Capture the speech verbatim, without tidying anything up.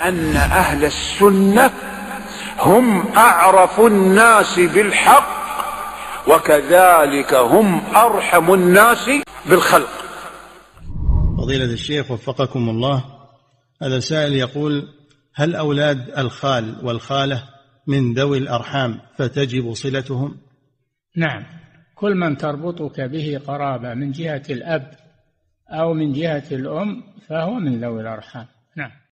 أن أهل السنة هم أعرف الناس بالحق، وكذلك هم أرحم الناس بالخلق. فضيلة الشيخ وفقكم الله، هذا سائل يقول: هل أولاد الخال والخالة من ذوي الأرحام فتجب صلتهم؟ نعم، كل من تربطك به قرابة من جهة الأب أو من جهة الأم فهو من ذوي الأرحام. نعم.